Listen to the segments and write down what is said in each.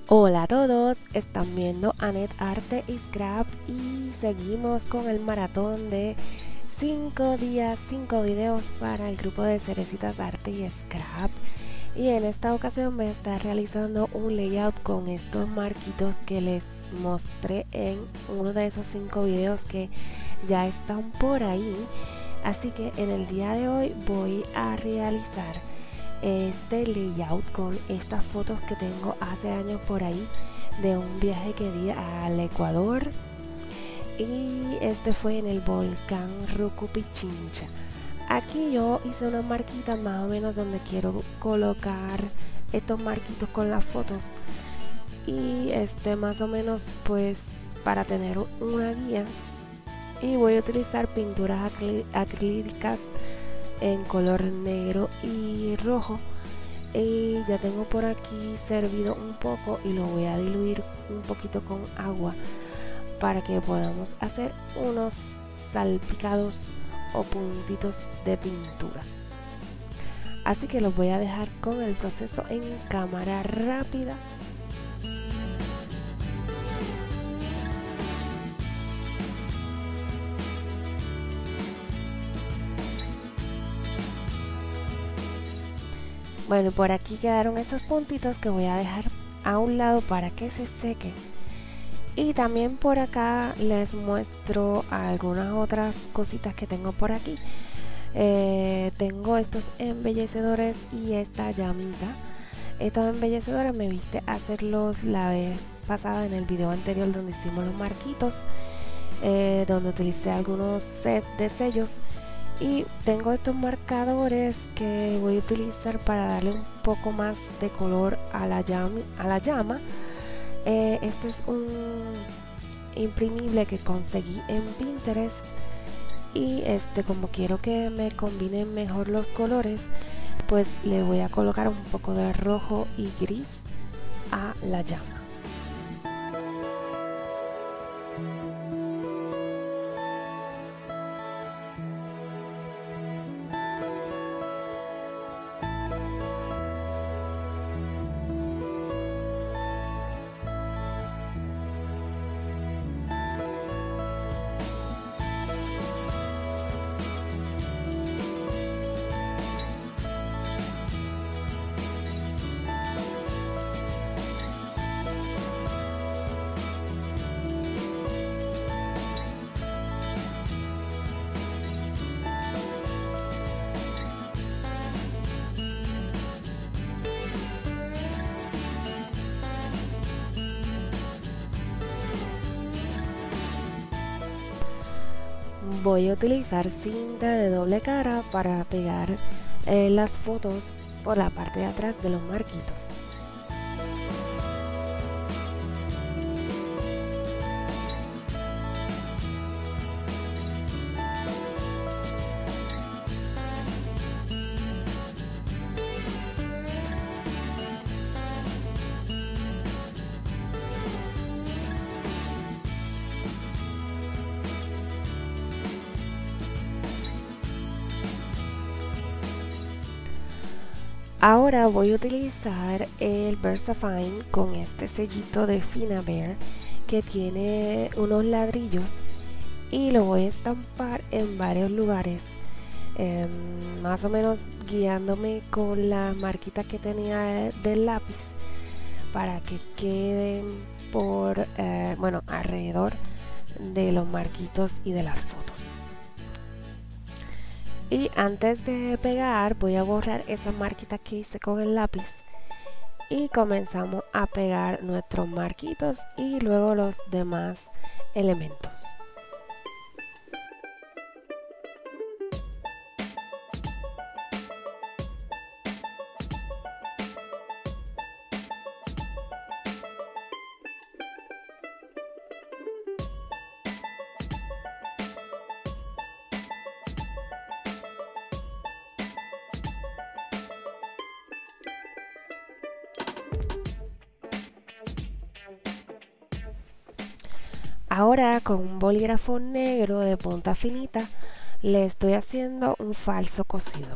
Hola a todos, están viendo Anet Arte y Scrap y seguimos con el maratón de 5 días, 5 videos para el grupo de Cerecitas Arte y Scrap. Y en esta ocasión voy a estar realizando un layout con estos marquitos que les mostré en uno de esos 5 videos que ya están por ahí. Así que en el día de hoy voy a realizar este layout con estas fotos que tengo hace años por ahí de un viaje que di al Ecuador, y este fue en el volcán Rucu Pichincha. Aquí yo hice una marquita más o menos donde quiero colocar estos marquitos con las fotos, y más o menos pues para tener una guía. Y voy a utilizar pinturas acrílicas en color negro y rojo, y ya tengo por aquí servido un poco y lo voy a diluir un poquito con agua para que podamos hacer unos salpicados o puntitos de pintura. Así que los voy a dejar con el proceso en cámara rápida. Bueno, por aquí quedaron esos puntitos que voy a dejar a un lado para que se sequen. Y también por acá les muestro algunas otras cositas que tengo por aquí. Tengo estos embellecedores y esta llamita. Estos embellecedores me viste hacerlos la vez pasada en el video anterior donde hicimos los marquitos, donde utilicé algunos sets de sellos. Y tengo estos marcadores que voy a utilizar para darle un poco más de color a la llama. Este es un imprimible que conseguí en Pinterest, y como quiero que me combinen mejor los colores, pues le voy a colocar un poco de rojo y gris a la llama. Voy a utilizar cinta de doble cara para pegar las fotos por la parte de atrás de los marquitos. Ahora voy a utilizar el VersaFine con este sellito de Finabear que tiene unos ladrillos, y lo voy a estampar en varios lugares, más o menos guiándome con la marquita que tenía del lápiz para que queden por alrededor de los marquitos y de las fotos. Y antes de pegar voy a borrar esa marquita que hice con el lápiz, y comenzamos a pegar nuestros marquitos y luego los demás elementos. Ahora con un bolígrafo negro de punta finita le estoy haciendo un falso cosido.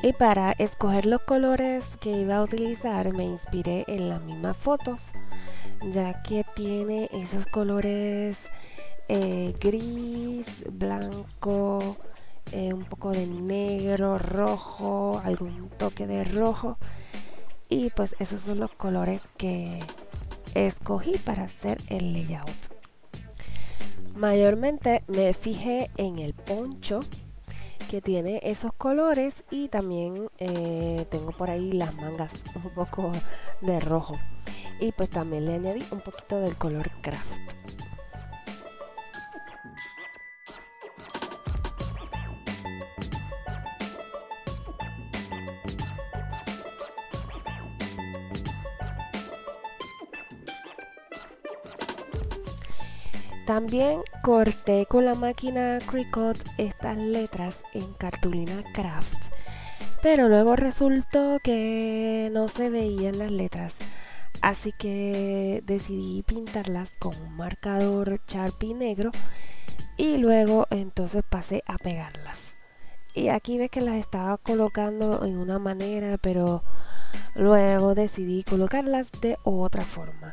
Y para escoger los colores que iba a utilizar me inspiré en las mismas fotos, ya que tiene esos colores gris, blanco, un poco de negro, rojo, algún toque de rojo. Y pues esos son los colores que escogí para hacer el layout. Mayormente me fijé en el poncho que tiene esos colores, y también tengo por ahí las mangas un poco de rojo, y pues también le añadí un poquito del color craft. También corté con la máquina Cricut estas letras en cartulina craft, pero luego resultó que no se veían las letras, así que decidí pintarlas con un marcador Sharpie negro, y luego entonces pasé a pegarlas. Y aquí ves que las estaba colocando en una manera, pero luego decidí colocarlas de otra forma.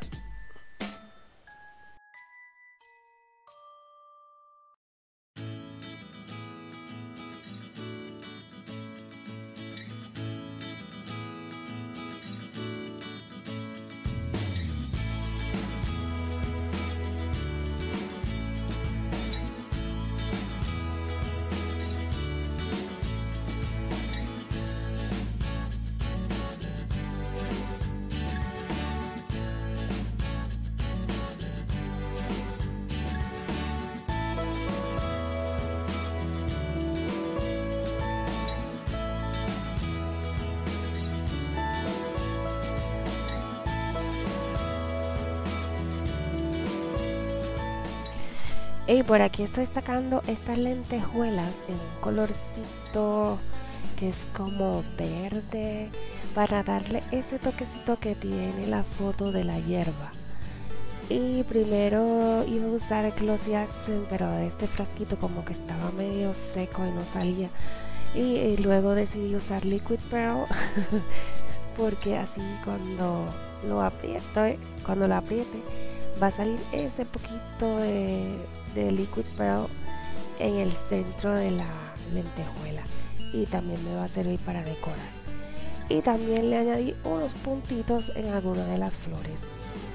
Y por aquí estoy sacando estas lentejuelas en un colorcito que es como verde, para darle ese toquecito que tiene la foto de la hierba. Y primero iba a usar el Glossy Accent, pero este frasquito como que estaba medio seco y no salía. Y luego decidí usar Liquid Pearl porque así cuando lo apriete va a salir ese poquito de Liquid Pearl en el centro de la lentejuela, y también me va a servir para decorar. Y también le añadí unos puntitos en alguna de las flores.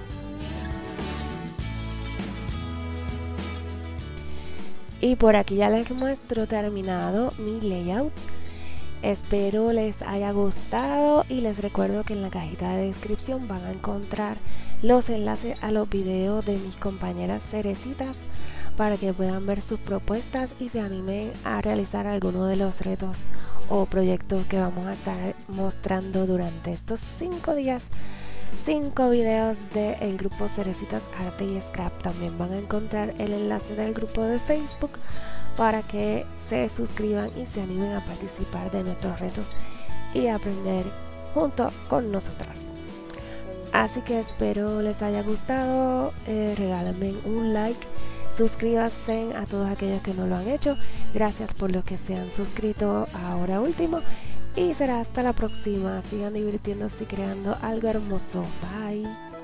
Y por aquí ya les muestro terminado mi layout. Espero les haya gustado, y les recuerdo que en la cajita de descripción van a encontrar los enlaces a los videos de mis compañeras cerecitas, para que puedan ver sus propuestas y se animen a realizar alguno de los retos o proyectos que vamos a estar mostrando durante estos 5 días. 5 videos del grupo Cerecitas Arte y Scrap. También van a encontrar el enlace del grupo de Facebook para que se suscriban y se animen a participar de nuestros retos y aprender junto con nosotras. Así que espero les haya gustado. Regálenme un like, suscríbanse a todos aquellos que no lo han hecho. Gracias por los que se han suscrito ahora último, y será hasta la próxima. Sigan divirtiéndose y creando algo hermoso. Bye.